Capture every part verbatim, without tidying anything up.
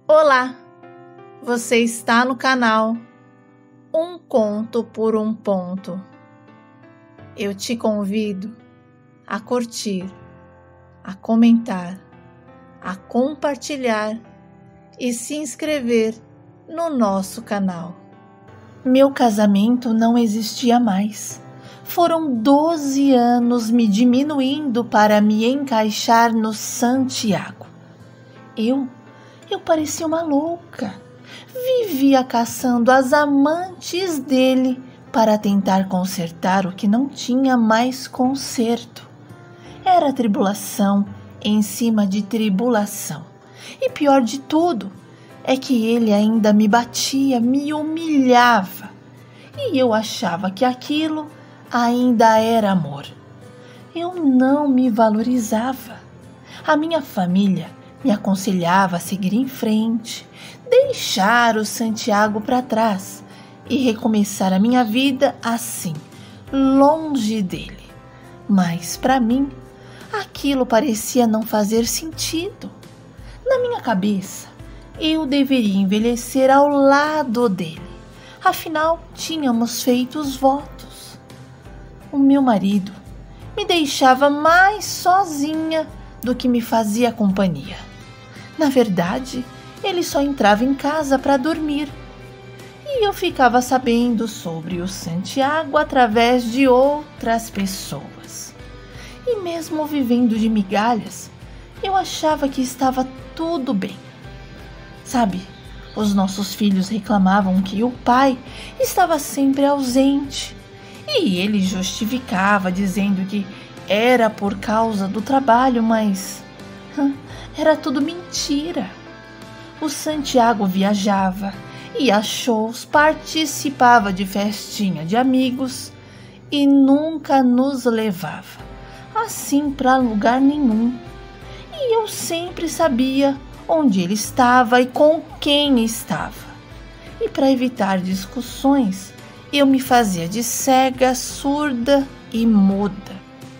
Olá, você está no canal Um Conto por um Ponto. Eu te convido a curtir, a comentar, a compartilhar e se inscrever no nosso canal. Meu casamento não existia mais. Foram doze anos me diminuindo para me encaixar no Santiago. Eu, eu parecia uma louca. Vivia caçando as amantes dele para tentar consertar o que não tinha mais conserto. Era tribulação em cima de tribulação. E pior de tudo é que ele ainda me batia, me humilhava. E eu achava que aquilo ainda era amor. Eu não me valorizava. A minha família me aconselhava a seguir em frente, deixar o Santiago para trás e recomeçar a minha vida assim, longe dele. Mas para mim, aquilo parecia não fazer sentido. Na minha cabeça, eu deveria envelhecer ao lado dele. Afinal, tínhamos feito os votos. O meu marido me deixava mais sozinha do que me fazia companhia. Na verdade, ele só entrava em casa para dormir. E eu ficava sabendo sobre o Santiago através de outras pessoas. E mesmo vivendo de migalhas, eu achava que estava tudo bem. Sabe, os nossos filhos reclamavam que o pai estava sempre ausente. E ele justificava dizendo que era por causa do trabalho, mas hum, era tudo mentira. O Santiago viajava, ia a shows, participava de festinha de amigos e nunca nos levava, assim para lugar nenhum. E eu sempre sabia onde ele estava e com quem estava. E para evitar discussões, eu me fazia de cega, surda e muda.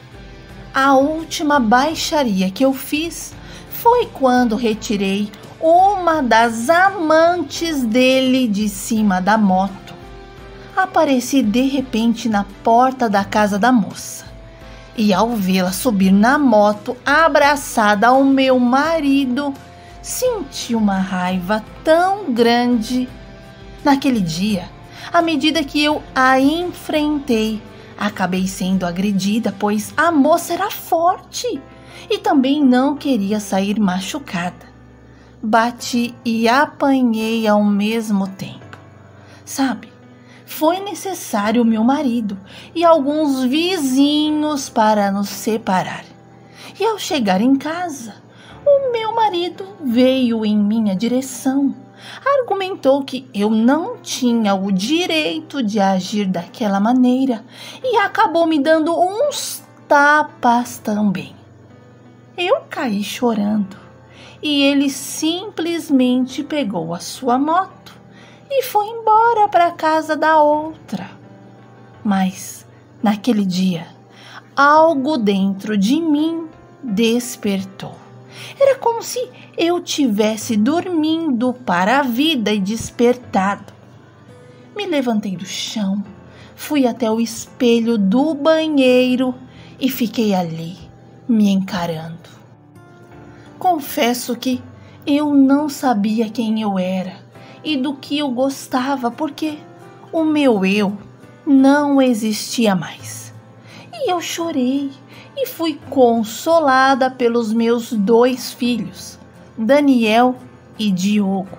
A última baixaria que eu fiz foi quando retirei uma das amantes dele de cima da moto. Apareci de repente na porta da casa da moça. E ao vê-la subir na moto, abraçada ao meu marido, senti uma raiva tão grande. Naquele dia, à medida que eu a enfrentei, acabei sendo agredida, pois a moça era forte e também não queria sair machucada. Bati e apanhei ao mesmo tempo. Sabe, foi necessário o meu marido e alguns vizinhos para nos separar. E ao chegar em casa, o meu marido veio em minha direção. Argumentou que eu não tinha o direito de agir daquela maneira e acabou me dando uns tapas também. Eu caí chorando e ele simplesmente pegou a sua moto e foi embora para a casa da outra. Mas naquele dia, algo dentro de mim despertou. Era como se eu tivesse dormindo para a vida e despertado. Me levantei do chão, fui até o espelho do banheiro e fiquei ali, me encarando. Confesso que eu não sabia quem eu era e do que eu gostava, porque o meu eu não existia mais. E eu chorei e fui consolada pelos meus dois filhos, Daniel e Diogo.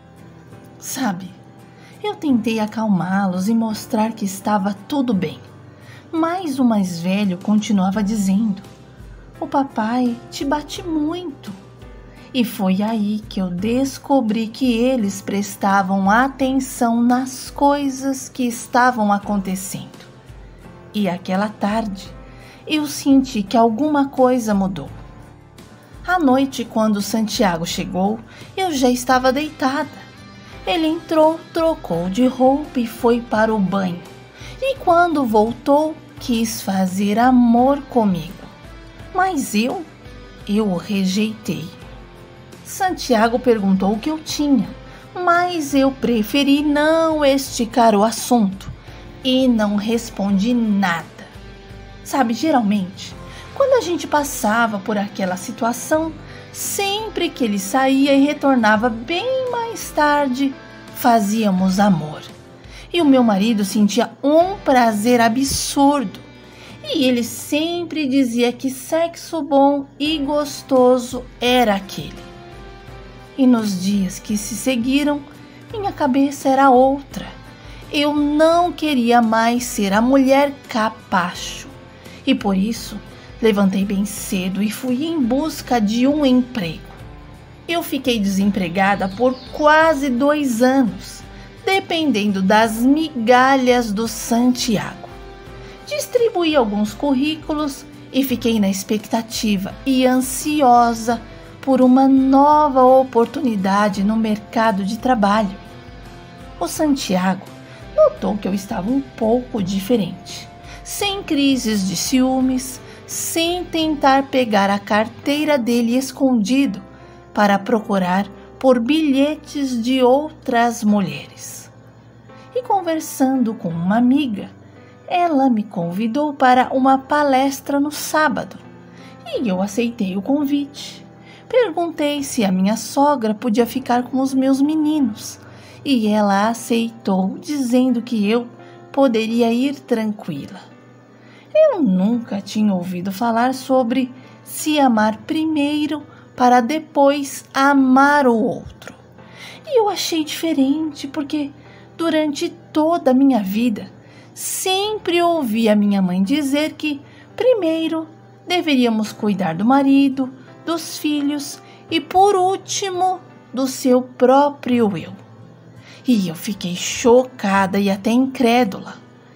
Sabe, eu tentei acalmá-los e mostrar que estava tudo bem, mas o mais velho continuava dizendo: "O papai te bate muito." E foi aí que eu descobri que eles prestavam atenção nas coisas que estavam acontecendo. E aquela tarde, eu senti que alguma coisa mudou. À noite, quando Santiago chegou, eu já estava deitada. Ele entrou, trocou de roupa e foi para o banho. E quando voltou, quis fazer amor comigo. Mas eu, eu o rejeitei. Santiago perguntou o que eu tinha, mas eu preferi não esticar o assunto e não respondi nada. Sabe, geralmente, quando a gente passava por aquela situação, sempre que ele saía e retornava bem mais tarde, fazíamos amor. E o meu marido sentia um prazer absurdo. E ele sempre dizia que sexo bom e gostoso era aquele. E nos dias que se seguiram, minha cabeça era outra. Eu não queria mais ser a mulher capacho. E por isso, levantei bem cedo e fui em busca de um emprego. Eu fiquei desempregada por quase dois anos, dependendo das migalhas do Santiago. Distribuí alguns currículos e fiquei na expectativa e ansiosa por uma nova oportunidade no mercado de trabalho. O Santiago notou que eu estava um pouco diferente, sem crises de ciúmes, sem tentar pegar a carteira dele escondido para procurar por bilhetes de outras mulheres. E conversando com uma amiga, ela me convidou para uma palestra no sábado e eu aceitei o convite. Perguntei se a minha sogra podia ficar com os meus meninos e ela aceitou, dizendo que eu poderia ir tranquila. Eu nunca tinha ouvido falar sobre se amar primeiro para depois amar o outro. E eu achei diferente porque durante toda a minha vida sempre ouvi a minha mãe dizer que primeiro deveríamos cuidar do marido, dos filhos e por último do seu próprio eu. E eu fiquei chocada e até incrédula.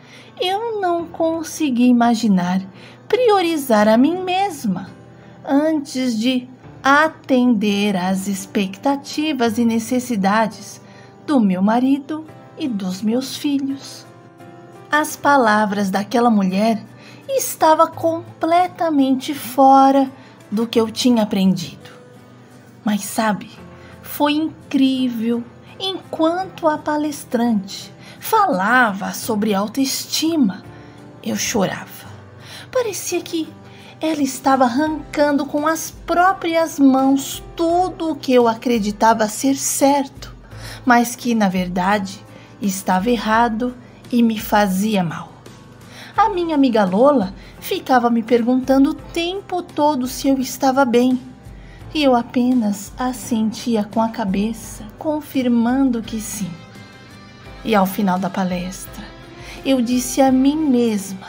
Eu não consegui imaginar priorizar a mim mesma antes de atender às expectativas e necessidades do meu marido e dos meus filhos. As palavras daquela mulher estavam completamente fora do que eu tinha aprendido. Mas sabe, foi incrível enquanto a palestrante falava sobre autoestima. Eu chorava. Parecia que ela estava arrancando com as próprias mãos tudo o que eu acreditava ser certo, mas que, na verdade, estava errado e me fazia mal. A minha amiga Lola ficava me perguntando o tempo todo se eu estava bem, e eu apenas assentia com a cabeça, confirmando que sim. E ao final da palestra, eu disse a mim mesma: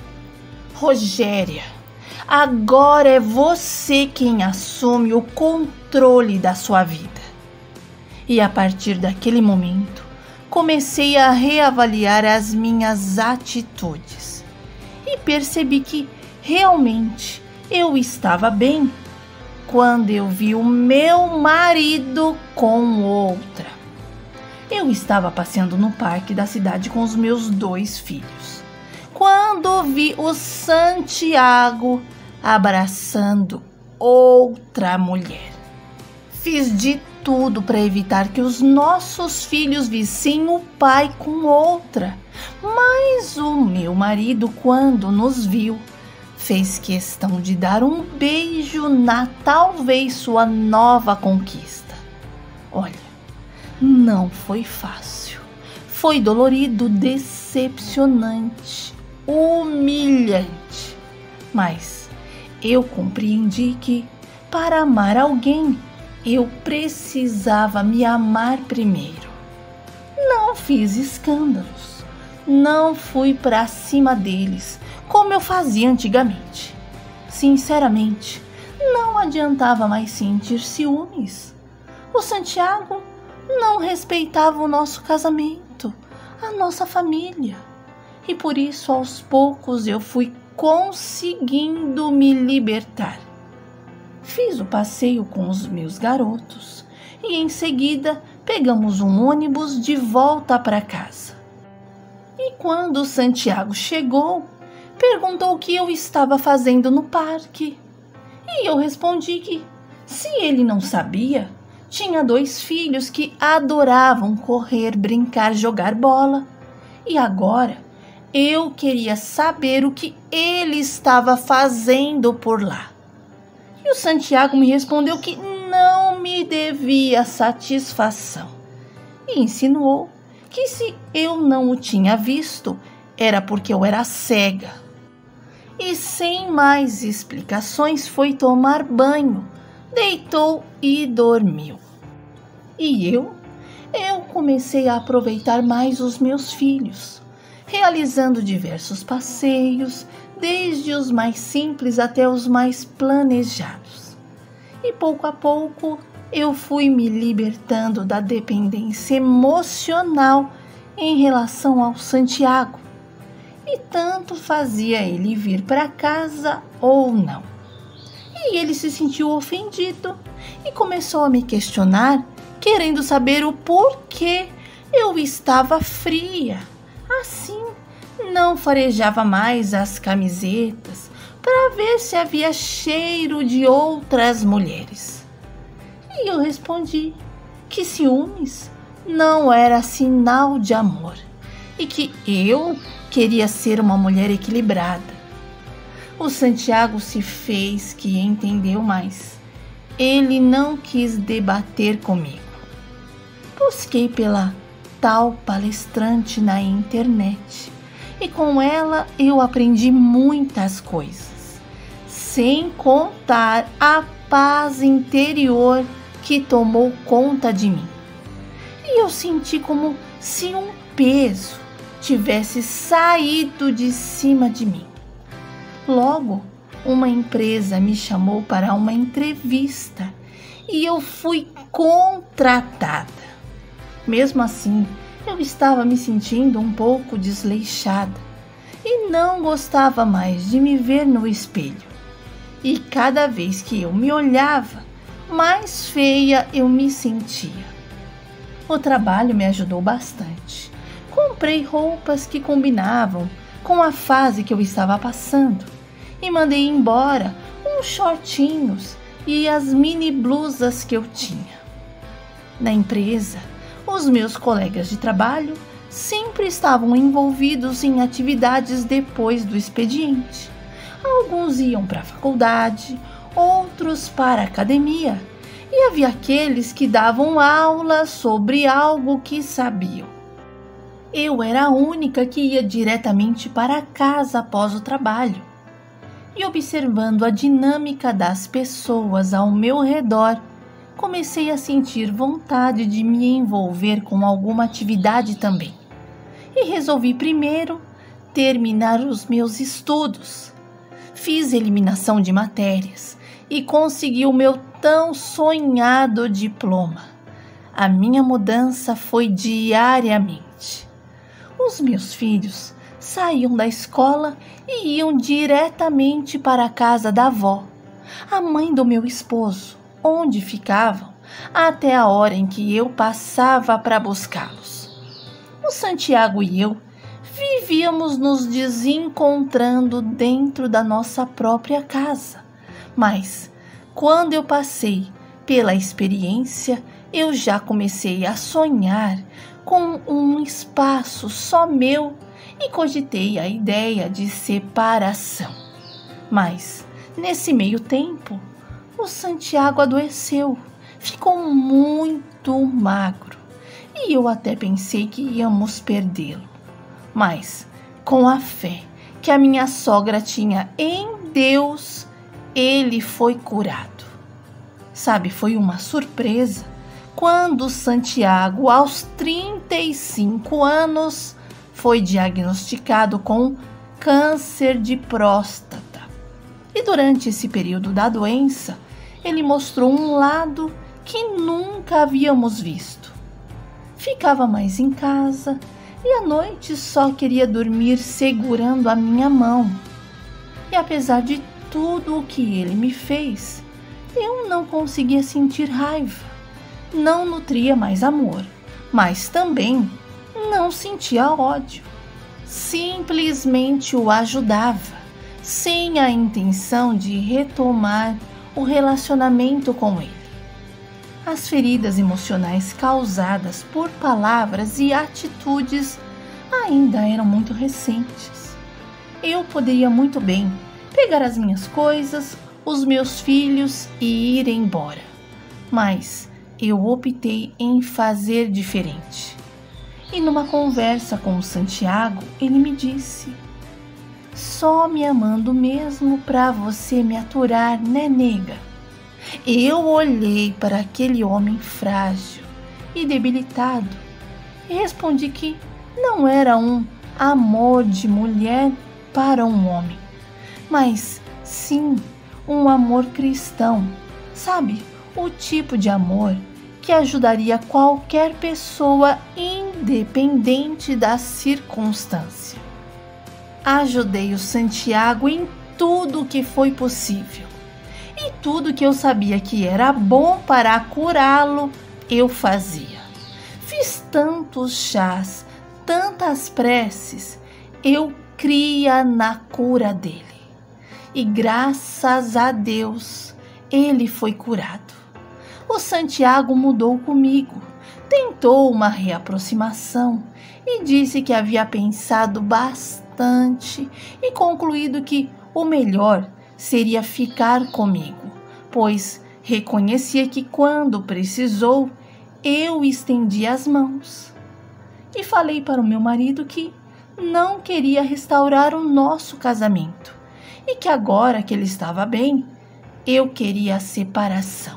Rogéria, agora é você quem assume o controle da sua vida. E a partir daquele momento, comecei a reavaliar as minhas atitudes e percebi que realmente eu estava bem quando eu vi o meu marido com outra. Eu estava passeando no parque da cidade com os meus dois filhos, quando vi o Santiago abraçando outra mulher. Fiz de tudo para evitar que os nossos filhos vissem o pai com outra, mas o meu marido, quando nos viu, fez questão de dar um beijo na talvez sua nova conquista. Olha, não foi fácil, foi dolorido, decepcionante, humilhante, mas eu compreendi que para amar alguém eu precisava me amar primeiro. Não fiz escândalos, não fui para cima deles como eu fazia antigamente. Sinceramente, não adiantava mais sentir ciúmes. O Santiago não respeitava o nosso casamento, a nossa família. E por isso, aos poucos, eu fui conseguindo me libertar. Fiz o passeio com os meus garotos e em seguida pegamos um ônibus de volta para casa. E quando o Santiago chegou, perguntou o que eu estava fazendo no parque. E eu respondi que Se ele não sabia, tinha dois filhos que adoravam correr, brincar, jogar bola. E agora eu queria saber o que ele estava fazendo por lá. E o Santiago me respondeu que não me devia satisfação. E insinuou que se eu não o tinha visto, era porque eu era cega. E sem mais explicações foi tomar banho, deitou e dormiu. E eu? Eu comecei a aproveitar mais os meus filhos, realizando diversos passeios, desde os mais simples até os mais planejados. E pouco a pouco eu fui me libertando da dependência emocional em relação ao Santiago. E tanto fazia ele vir para casa ou não. E ele se sentiu ofendido e começou a me questionar, querendo saber o porquê eu estava fria. Assim, não farejava mais as camisetas para ver se havia cheiro de outras mulheres. E eu respondi que ciúmes não era sinal de amor e que eu queria ser uma mulher equilibrada. O Santiago se fez que entendeu mais. Ele não quis debater comigo. Busquei pela tal palestrante na internet e com ela eu aprendi muitas coisas, sem contar a paz interior que tomou conta de mim. E eu senti como se um peso tivesse saído de cima de mim. Logo, uma empresa me chamou para uma entrevista e eu fui contratada. Mesmo assim, eu estava me sentindo um pouco desleixada e não gostava mais de me ver no espelho. E cada vez que eu me olhava, mais feia eu me sentia. O trabalho me ajudou bastante. Comprei roupas que combinavam com a fase que eu estava passando e mandei embora uns shortinhos e as mini blusas que eu tinha. Na empresa, os meus colegas de trabalho sempre estavam envolvidos em atividades depois do expediente. Alguns iam para a faculdade, outros para a academia, e havia aqueles que davam aula sobre algo que sabiam. Eu era a única que ia diretamente para casa após o trabalho. E observando a dinâmica das pessoas ao meu redor, comecei a sentir vontade de me envolver com alguma atividade também. E resolvi primeiro terminar os meus estudos. Fiz eliminação de matérias e consegui o meu tão sonhado diploma. A minha mudança foi diariamente. Os meus filhos saíam da escola e iam diretamente para a casa da avó, a mãe do meu esposo, onde ficavam até a hora em que eu passava para buscá-los. O Santiago e eu vivíamos nos desencontrando dentro da nossa própria casa, mas quando eu passei pela experiência, eu já comecei a sonhar com um espaço só meu e cogitei a ideia de separação. Mas, nesse meio tempo, o Santiago adoeceu, ficou muito magro e eu até pensei que íamos perdê-lo. Mas, com a fé que a minha sogra tinha em Deus, ele foi curado. Sabe, foi uma surpresa quando Santiago, aos trinta e cinco anos, foi diagnosticado com câncer de próstata. E durante esse período da doença, ele mostrou um lado que nunca havíamos visto. Ficava mais em casa e à noite só queria dormir segurando a minha mão. E apesar de tudo o que ele me fez, eu não conseguia sentir raiva. Não nutria mais amor, mas também não sentia ódio. Simplesmente o ajudava, sem a intenção de retomar o relacionamento com ele. As feridas emocionais causadas por palavras e atitudes ainda eram muito recentes. Eu poderia muito bem pegar as minhas coisas, os meus filhos e ir embora. Mas eu optei em fazer diferente. E numa conversa com o Santiago, ele me disse: só me amando mesmo pra você me aturar, né, nega? Eu olhei para aquele homem frágil e debilitado e respondi que não era um amor de mulher para um homem, mas sim um amor cristão, sabe? O tipo de amor que ajudaria qualquer pessoa, independente da circunstância. Ajudei o Santiago em tudo o que foi possível. E tudo que eu sabia que era bom para curá-lo, eu fazia. Fiz tantos chás, tantas preces, eu cria na cura dele. E graças a Deus, ele foi curado. O Santiago mudou comigo, tentou uma reaproximação e disse que havia pensado bastante e concluído que o melhor seria ficar comigo, pois reconhecia que quando precisou, eu estendi as mãos. E falei para o meu marido que não queria restaurar o nosso casamento e que agora que ele estava bem, eu queria a separação.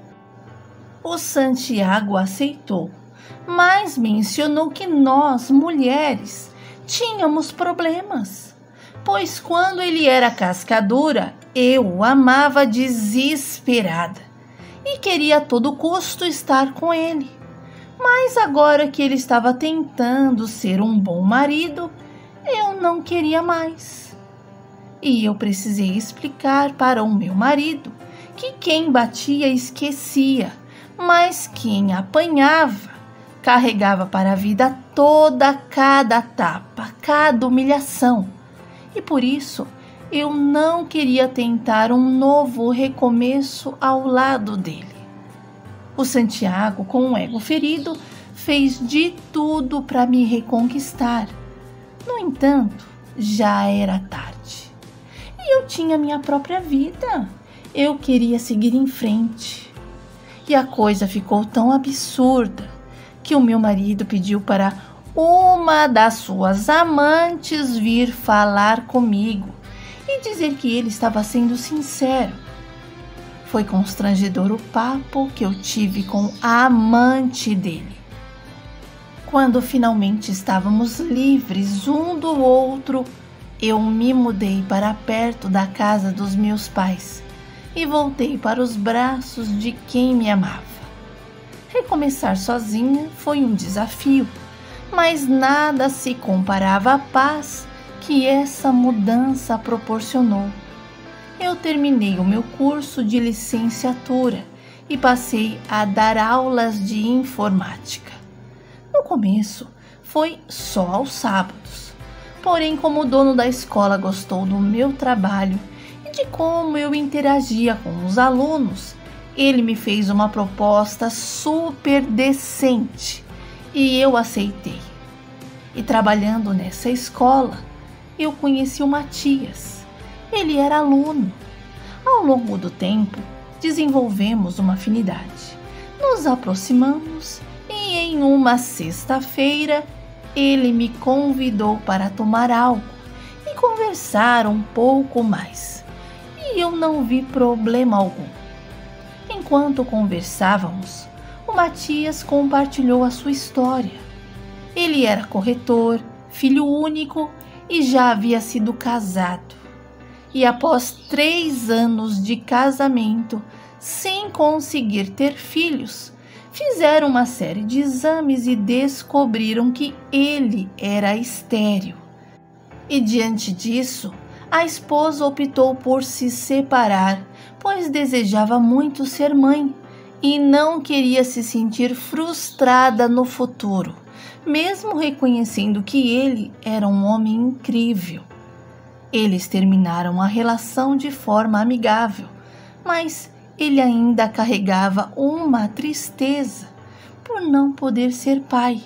O Santiago aceitou, mas mencionou que nós, mulheres, tínhamos problemas. Pois quando ele era casca dura, eu o amava desesperada e queria a todo custo estar com ele. Mas agora que ele estava tentando ser um bom marido, eu não queria mais. E eu precisei explicar para o meu marido que quem batia esquecia, mas quem apanhava carregava para a vida toda cada tapa, cada humilhação. E por isso, eu não queria tentar um novo recomeço ao lado dele. O Santiago, com o ego ferido, fez de tudo para me reconquistar. No entanto, já era tarde. E eu tinha minha própria vida. Eu queria seguir em frente. E a coisa ficou tão absurda que o meu marido pediu para uma das suas amantes vir falar comigo e dizer que ele estava sendo sincero. Foi constrangedor o papo que eu tive com a amante dele. Quando finalmente estávamos livres um do outro, eu me mudei para perto da casa dos meus pais e voltei para os braços de quem me amava. Recomeçar sozinha foi um desafio, mas nada se comparava à paz que essa mudança proporcionou. Eu terminei o meu curso de licenciatura e passei a dar aulas de informática. No começo, foi só aos sábados. Porém, como o dono da escola gostou do meu trabalho e de como eu interagia com os alunos, ele me fez uma proposta super decente e eu aceitei. E trabalhando nessa escola, eu conheci o Matias. Ele era aluno. Ao longo do tempo, desenvolvemos uma afinidade. Nos aproximamos e em uma sexta-feira, ele me convidou para tomar algo e conversar um pouco mais. E eu não vi problema algum. Enquanto conversávamos, o Matias compartilhou a sua história. Ele era corretor, filho único e já havia sido casado. E após três anos de casamento, sem conseguir ter filhos, fizeram uma série de exames e descobriram que ele era estéril. E diante disso, a esposa optou por se separar, pois desejava muito ser mãe e não queria se sentir frustrada no futuro, mesmo reconhecendo que ele era um homem incrível. Eles terminaram a relação de forma amigável, mas ele ainda carregava uma tristeza por não poder ser pai.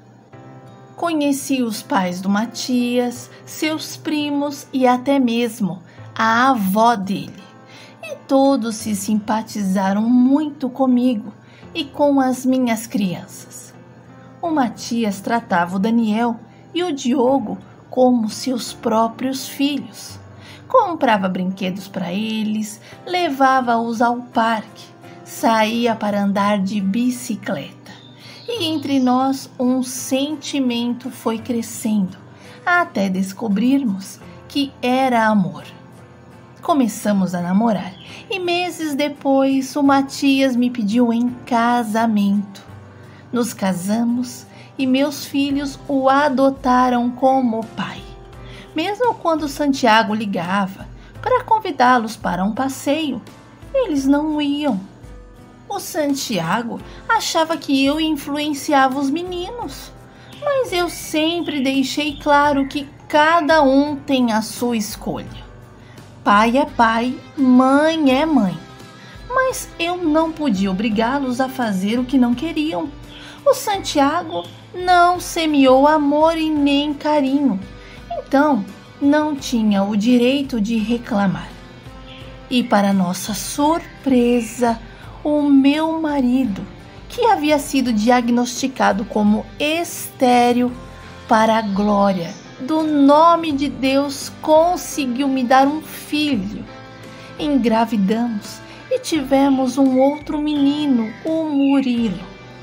Conheci os pais do Matias, seus primos e até mesmo a avó dele. E todos se simpatizaram muito comigo e com as minhas crianças. O Matias tratava o Daniel e o Diogo como seus próprios filhos. Comprava brinquedos para eles, levava-os ao parque, saía para andar de bicicleta. E entre nós um sentimento foi crescendo, até descobrirmos que era amor. Começamos a namorar e meses depois o Matias me pediu em casamento. Nos casamos e meus filhos o adotaram como pai. Mesmo quando Santiago ligava para convidá-los para um passeio, eles não iam. O Santiago achava que eu influenciava os meninos, mas eu sempre deixei claro que cada um tem a sua escolha. Pai é pai, mãe é mãe, mas eu não podia obrigá-los a fazer o que não queriam. O Santiago não semeou amor e nem carinho, então não tinha o direito de reclamar. E para nossa surpresa, o meu marido, que havia sido diagnosticado como estéril, para a glória do nome de Deus, conseguiu me dar um filho. Engravidamos e tivemos um outro menino, o Murilo.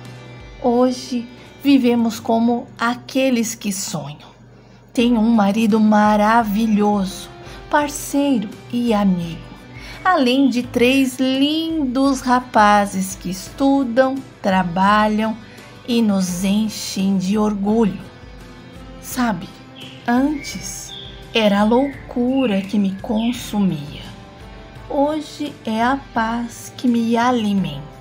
Hoje vivemos como aqueles que sonham. Tenho um marido maravilhoso, parceiro e amigo, além de três lindos rapazes que estudam, trabalham e nos enchem de orgulho. Sabe, antes era a loucura que me consumia. Hoje é a paz que me alimenta.